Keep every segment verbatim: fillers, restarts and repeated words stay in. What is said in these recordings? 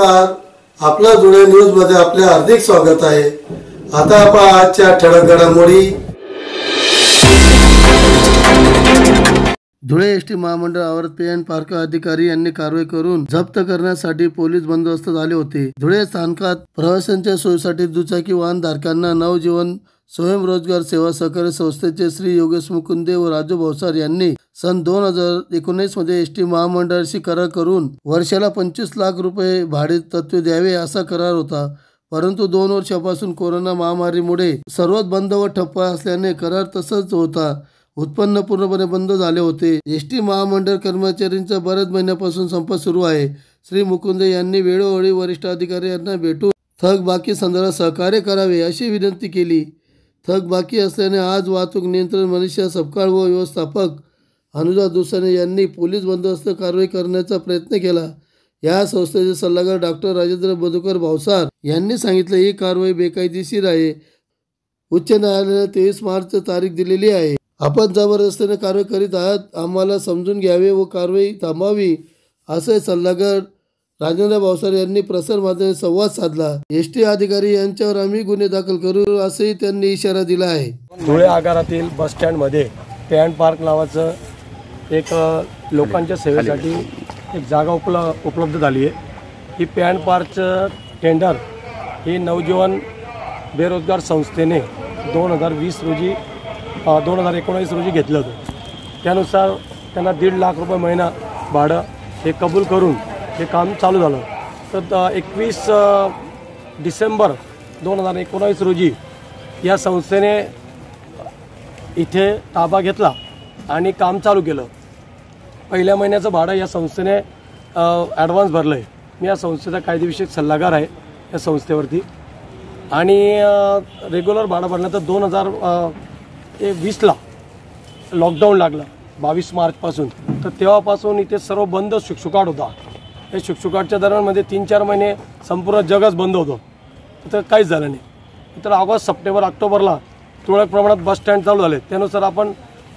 नमस्कार, आपला धुळे न्यूज मध्ये आपले हार्दिक स्वागत आहे। आता आपण आजच्या ठळक घडामोडी। धुळे एसटी महामंडळ आवारात पे एंड पार्क अधिकारी यांनी कारवाई करून जप्त करण्यासाठी पोलीस बंदोबस्त झाले होते। धुळे स्थानकात प्रवाशांच्या सोयीसाठी दुचाकी वाहन धारकांना नवजीवन स्वयंरोजगार सेवा सहकारी संस्थेचे श्री योगेश मुकुंदे व राजू भावसार यांनी सन दोन हजार एकोणीस मध्ये एसटी महामंडळाशी करार करून वर्षाला पंचवीस लाख रुपये भाडे तत्त्व द्यावे असा करार होता। परंतु दोन वर्षापासून कोरोना महामारीमुळे सर्वच बंद व ठप्प असल्याने करार तसंच होता। उत्पन्न पूर्णपणे बंद झाले होते। एसटी महामंडळ कर्मचाऱ्यांचा बऱ्याच महिन्यापासून संप सुरू आहे। श्री मुकुंदे यांनी वेळोवेळी वरिष्ठ अधिकारी यांना भेटून थकबाकी संदर्भात सहकार्य करावे अशी विनंती केली। थकबाकी असल्याने आज वाहतूक नियंत्रण मनीषा सपकाळ व व्यवस्थापक अनुजा दुसाने यांनी पोलीस बंदोबस्त कारवाई करण्याचा प्रयत्न केला। या संस्थेचे सल्लागार डॉक्टर राजेंद्र बदुकर भावसार यांनी सांगितले ही कारवाई बेकायदेशीर आहे। उच्च न्यायालयाने तेवीस मार्च तारीख दिलेली आहे। आपण जबरदस्तीने कारवाई करीत आहात, आम्हाला समजून घ्यावे व कारवाई थांबावी असे सल्लागार राजेंद्र भावसार यांनी प्रसार माध्यमात संवाद साधला। एसटी अधिकारी यांच्यावर आम्ही गुन्हे दाखल करू असेही त्यांनी इशारा दिला आहे। धुळे आगारातील बस स्टँड मध्ये पे एंड पार्क नावाचं एक लोकांच्या सेवेसाठी एक जागा उपलब्ध उपलब्ध झाली आहे। ही पे एंड पार्कचं टेंडर ही नवजीवन बेरोजगार संस्थेने दोन हजार वीस रोजी दोन हजार एकोणीस रोजी घेतलं होतं। त्यानुसार त्यांना दीड लाख रुपये महिना भाडं हे कबूल करून हे काम चालू झालं। तर एकवीस डिसेंबर दोन हजार एकोणीस रोजी या संस्थेने इथे ताबा घेतला आणि काम चालू केलं। पहिल्या महिन्याचं भाडं या संस्थेने ॲडव्हान्स भरलं आहे। मी या संस्थेचा कायदेविषयक सल्लागार आहे या संस्थेवरती आणि रेग्युलर भाडं भरल्यानंतर दोन हजार वीसला लॉकडाऊन लागलं बावीस मार्चपासून। तर तेव्हापासून इथे सर्व बंद शुकशुकाट होता। या शुकशुकाटच्या दरम्यानमध्ये तीन चार महिने संपूर्ण जगच बंद होतं, तर काहीच झालं नाही। तर ऑगस्ट सप्टेंबर ऑक्टोबरला तुरळक प्रमाणात बस स्टँड चालू झाले। त्यानुसार आपण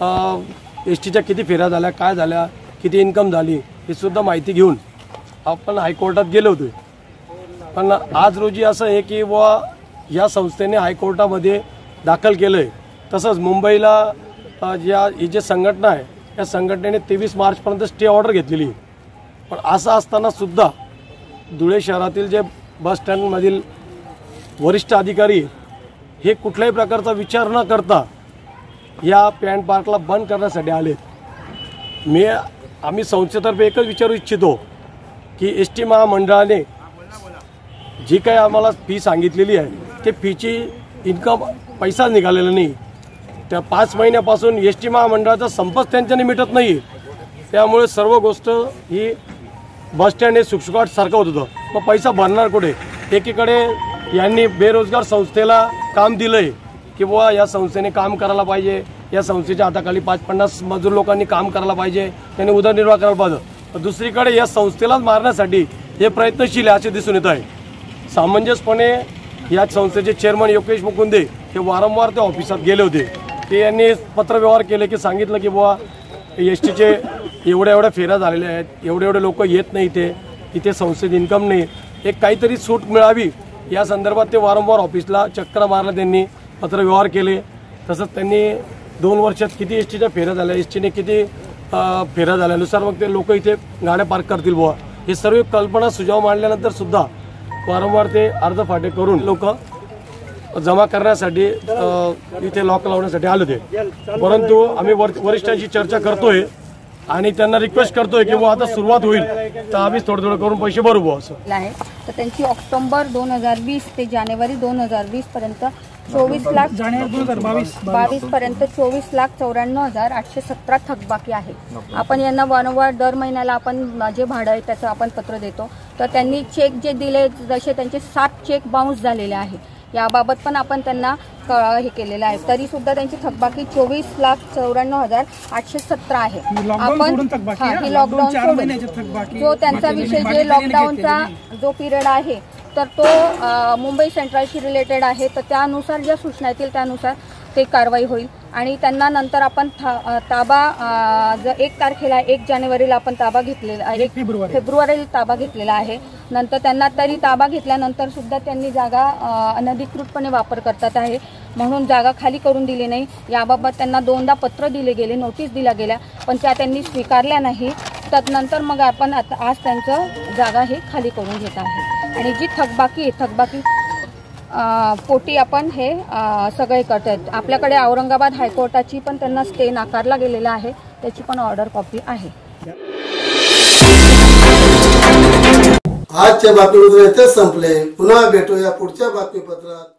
एस टीच्या किती फेऱ्या झाल्या, काय झाल्या, किती इन्कम झाली हे सुद्धा माहिती घेऊन आपण हायकोर्टात गेलो होतो। पण आज रोजी असं आहे की बुवा या संस्थेने हायकोर्टामध्ये दाखल केलं आहे। तसंच मुंबईला ज्या ही जे संघटना आहे या संघटनेने तेवीस मार्चपर्यंत स्टे ऑर्डर घेतलेली आहे। पण असं असताना सुद्धा धुळे शहरातील जे बस स्टँडमधील वरिष्ठ अधिकारी हे कुठल्याही प्रकारचा विचार न करता या पे एंड पार्कला बंद करण्यासाठी आले। मी आम्ही संस्थेतर्फे एकच विचारू इच्छितो की एस टी महामंडळाने जी काही आम्हाला फी सांगितलेली आहे ते फीची इन्कम पैसा निघालेला नाही। त्या पाच महिन्यापासून एस टी महामंडळाचा संपच त्यांच्याने मिटत नाही। त्यामुळे सर्व गोष्ट ही बस स्टँड हे शुकशुकाट सारखं होत होतं। मग पैसा भरणार कुठे? एकीकडे यांनी बेरोजगार संस्थेला काम दिलंय की बुवा या संस्थेने काम करायला पाहिजे, या संस्थेच्या हाताखाली पाच पन्नास मजूर लोकांनी काम करायला पाहिजे, त्यांनी उदरनिर्वाह करायला पाहिजे। दुसरीकडे या संस्थेलाच मारण्यासाठी हे प्रयत्नशील आहे असे दिसून येत आहे। सामंजस्यपणे या संस्थेचे चेअरमन योगेश मुकुंदे हे वारंवार त्या ऑफिसात गेले होते। ते यांनी पत्रव्यवहार केले की सांगितलं की बुवा एस टीचे एवढ्या एवढ्या फेऱ्या झालेल्या आहेत, एवढे एवढे लोक येत नाही, इथे इथे संस्थेत इन्कम नाही, एक काहीतरी सूट मिळावी या संदर्भात ते वारंवार ऑफिसला चक्कर मारला, त्यांनी पत्रव्यवहार केले। तसंच त्यांनी दोन वर्षात किती एस टीच्या फेऱ्या झाल्या, एस टीने किती फेऱ्या झाल्यानुसार मग ते लोक इथे गाड्या पार्क करतील बुवा हे सर्व कल्पना सुझाव मांडल्यानंतर सुद्धा वारंवार ते अर्ज फाटे करून लोक जमा करण्यासाठी इथे लॉक लावण्यासाठी आले होते। परंतु आम्ही वरिष्ठांशी चर्चा करतोय आणि त्यांना रिक्वेस्ट करतोय की आता सुरुवात होईल तर आम्ही थोडं थोडं करून पैसे भरू असं आहे। तर त्यांची ऑक्टोबर दोन हजार वीस ते जानेवारी दोन हजार वीस पर्यंत चोवीस लाख बावीस पर्यंत चोवीस लाख चौऱ्याण्णव हजार आठशे सतरा थकबाकी आहे। आपण यांना वारंवार दर महिन्याला आपण जे भाडं आहे त्याचं आपण पत्र देतो। तर त्यांनी चेक जे दिले जसे त्यांचे सात चेक बाउन्स झालेले आहे, याबाबत पण आपण त्यांना हे केलेलं आहे। तरी सुद्धा त्यांची थकबाकी चोवीस लाख चौऱ्याण्णव हजार आठशे सतरा आहे। आपण ही लॉकडाऊन सोडून जो त्यांचा विषय जे लॉकडाऊनचा जो पिरियड आहे तर तो मुंबई सेंट्रलशी रिलेटेड आहे। तर त्यानुसार ज्या सूचना येतील त्यानुसार ते कारवाई होईल आणि त्यांना नंतर आपण था- ताबा अ, ज एक तारखेला एक जानेवारीला आपण ताबा घेतलेला एक फेब्रुवारीला ताबा घेतलेला आहे. नंतर त्यांना तरी ताबा घेतल्यानंतर सुद्धा त्यांनी जागा अ, अनधिकृतपणे वापर करतात आहे म्हणून जागा खाली करून दिली नाही. याबाबत त्यांना दोनदा पत्र दिले गेले, नोटीस दिल्या गेल्या, पण त्या त्यांनी स्वीकारल्या नाही. त्यानंतर मग आपण आता आज त्यांचं जागा हे खाली करून घेत आहे आणि जी थकबाकी आहे थकबाकी अ, पोटी आपण हे अ, सगळे करतात. आपल्याकडे औरंगाबाद हायकोर्टाची पण त्यांना स्टे नाकारला गेलेला आहे, त्याची पण ऑर्डर कॉपी आहे. आजच्या बातमीपत्र इथेच संपले. पुन्हा भेटूया पुढच्या बातमीपत्रात.